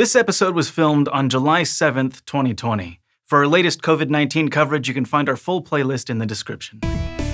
This episode was filmed on July 7th, 2020. For our latest COVID-19 coverage, you can find our full playlist in the description.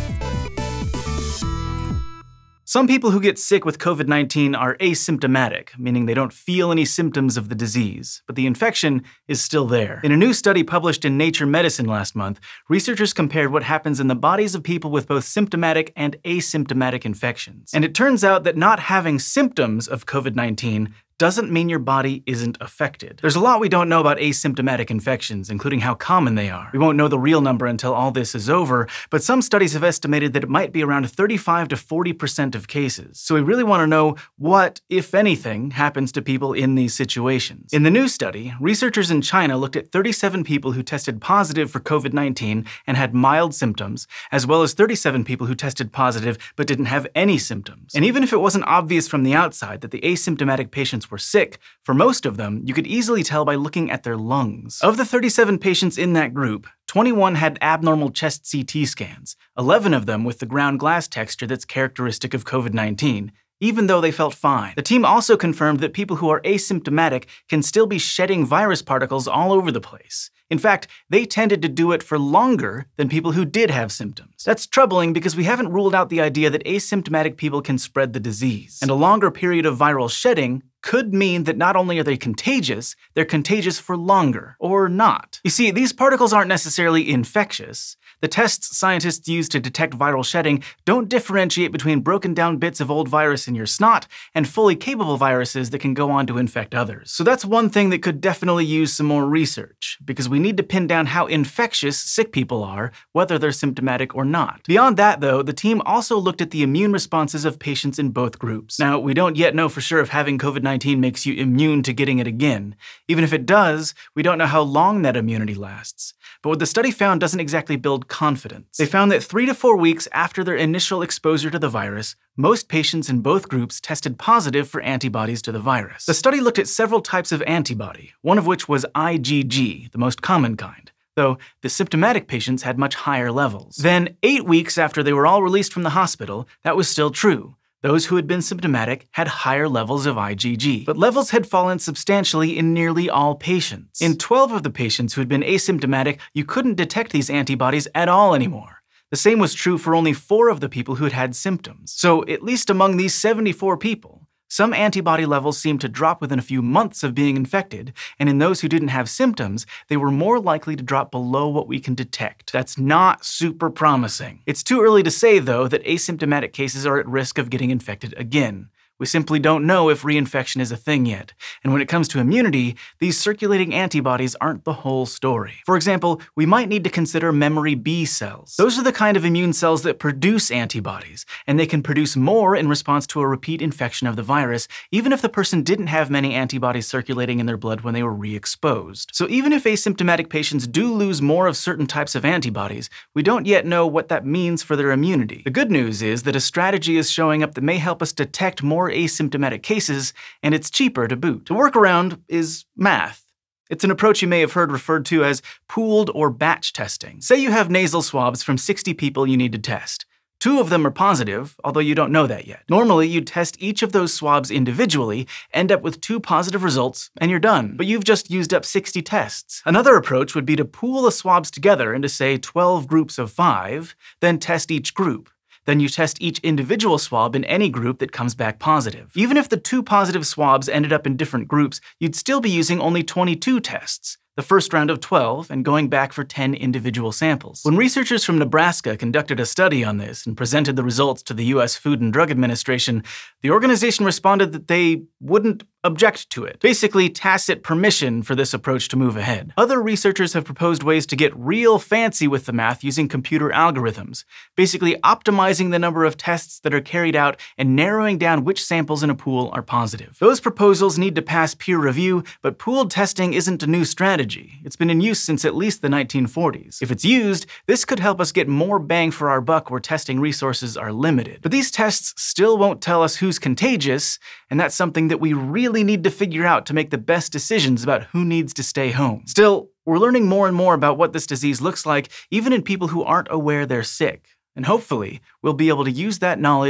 Some people who get sick with COVID-19 are asymptomatic, meaning they don't feel any symptoms of the disease, but the infection is still there. In a new study published in Nature Medicine last month, researchers compared what happens in the bodies of people with both symptomatic and asymptomatic infections. And it turns out that not having symptoms of COVID-19 doesn't mean your body isn't affected. There's a lot we don't know about asymptomatic infections, including how common they are. We won't know the real number until all this is over, but some studies have estimated that it might be around 35 to 40% of cases. So we really want to know what, if anything, happens to people in these situations. In the new study, researchers in China looked at 37 people who tested positive for COVID-19 and had mild symptoms, as well as 37 people who tested positive but didn't have any symptoms. And even if it wasn't obvious from the outside that the asymptomatic patients were sick, for most of them, you could easily tell by looking at their lungs. Of the 37 patients in that group, 21 had abnormal chest CT scans, 11 of them with the ground glass texture that's characteristic of COVID-19, even though they felt fine. The team also confirmed that people who are asymptomatic can still be shedding virus particles all over the place. In fact, they tended to do it for longer than people who did have symptoms. That's troubling because we haven't ruled out the idea that asymptomatic people can spread the disease. And a longer period of viral shedding could mean that not only are they contagious, they're contagious for longer, or not. You see, these particles aren't necessarily infectious. The tests scientists use to detect viral shedding don't differentiate between broken down bits of old virus in your snot and fully capable viruses that can go on to infect others. So that's one thing that could definitely use some more research, because we need to pin down how infectious sick people are, whether they're symptomatic or not. Beyond that, though, the team also looked at the immune responses of patients in both groups. Now, we don't yet know for sure if having COVID-19 makes you immune to getting it again. Even if it does, we don't know how long that immunity lasts. But what the study found doesn't exactly build confidence. They found that 3 to 4 weeks after their initial exposure to the virus, most patients in both groups tested positive for antibodies to the virus. The study looked at several types of antibody, one of which was IgG, the most common kind, though the symptomatic patients had much higher levels. Then, 8 weeks after they were all released from the hospital, that was still true. Those who had been symptomatic had higher levels of IgG, but levels had fallen substantially in nearly all patients. In 12 of the patients who had been asymptomatic, you couldn't detect these antibodies at all anymore. The same was true for only 4 of the people who had had symptoms. So, at least among these 74 people, some antibody levels seemed to drop within a few months of being infected, and in those who didn't have symptoms, they were more likely to drop below what we can detect. That's not super promising. It's too early to say, though, that asymptomatic cases are at risk of getting infected again. We simply don't know if reinfection is a thing yet. And when it comes to immunity, these circulating antibodies aren't the whole story. For example, we might need to consider memory B cells. Those are the kind of immune cells that produce antibodies, and they can produce more in response to a repeat infection of the virus, even if the person didn't have many antibodies circulating in their blood when they were re-exposed. So even if asymptomatic patients do lose more of certain types of antibodies, we don't yet know what that means for their immunity. The good news is that a strategy is showing up that may help us detect more asymptomatic cases, and it's cheaper to boot. The workaround is math. It's an approach you may have heard referred to as pooled or batch testing. Say you have nasal swabs from 60 people you need to test. 2 of them are positive, although you don't know that yet. Normally, you'd test each of those swabs individually, end up with 2 positive results, and you're done. But you've just used up 60 tests. Another approach would be to pool the swabs together into, say, 12 groups of 5, then test each group. Then you test each individual swab in any group that comes back positive. Even if the 2 positive swabs ended up in different groups, you'd still be using only 22 tests. The first round of 12, and going back for 10 individual samples. When researchers from Nebraska conducted a study on this and presented the results to the U.S. Food and Drug Administration, the organization responded that they wouldn't object to it. Basically, tacit permission for this approach to move ahead. Other researchers have proposed ways to get real fancy with the math using computer algorithms, basically optimizing the number of tests that are carried out and narrowing down which samples in a pool are positive. Those proposals need to pass peer review, but pooled testing isn't a new strategy. It's been in use since at least the 1940s. If it's used, this could help us get more bang for our buck where testing resources are limited. But these tests still won't tell us who's contagious, and that's something that we really need to figure out to make the best decisions about who needs to stay home. Still, we're learning more and more about what this disease looks like, even in people who aren't aware they're sick. And hopefully, we'll be able to use that knowledge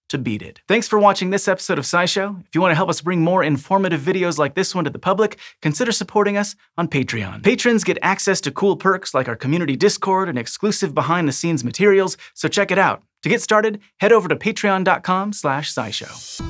to beat it. Thanks for watching this episode of SciShow. If you want to help us bring more informative videos like this one to the public, consider supporting us on Patreon. Patrons get access to cool perks like our community Discord and exclusive behind-the-scenes materials, so check it out. To get started, head over to patreon.com/SciShow.